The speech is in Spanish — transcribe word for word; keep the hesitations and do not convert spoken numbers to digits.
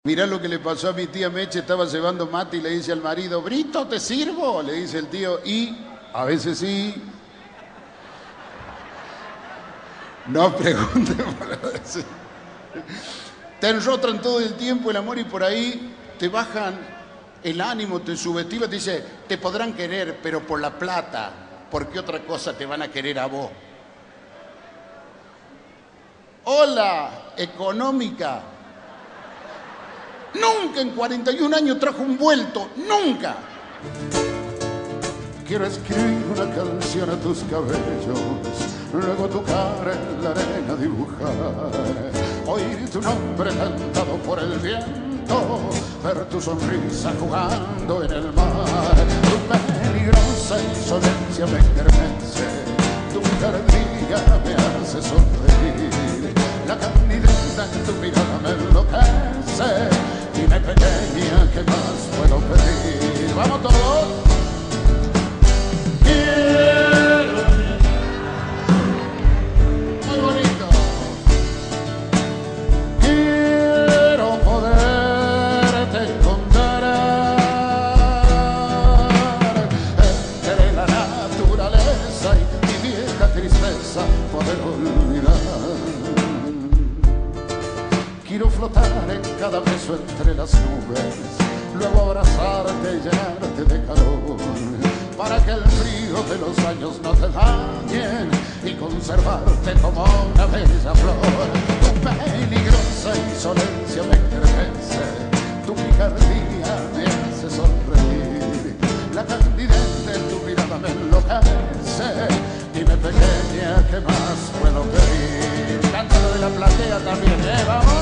Mirá lo que le pasó a mi tía Meche, estaba llevando mate y le dice al marido, Brito, ¿te sirvo? Le dice el tío, y a veces sí. No pregunten por eso. Te enrotran todo el tiempo el amor y por ahí te bajan el ánimo, te subestiman, te dice, te podrán querer, pero por la plata, porque otra cosa te van a querer a vos. Hola, económica. Nunca en cuarenta y un años trajo un vuelto, nunca. Quiero escribir una canción a tus cabellos, luego tu cara en la arena dibujar, oír tu nombre cantado por el viento, ver tu sonrisa jugando en el mar. Tu peligrosa insolencia me enternece, tu picardía me hace sonreír, la candidez en tu mirada me enloquece. Dime pequeña, ¿qué más puedo pedir? ¡Vamos todos! Quiero, muy bonito. Quiero poderte encontrar entre la naturaleza y mi vieja tristeza, poder olvidar. Quiero flotar en cada beso entre las nubes, luego abrazarte y llenarte de calor, para que el frío de los años no te dañen y conservarte como una bella flor. Tu peligrosa insolencia me enternece, tu picardía me hace sonreír, la candidez de tu mirada me enloquece. Dime pequeña, ¿qué más puedo pedir? Cántalo de la platea también, ¿eh? ¡Vamos!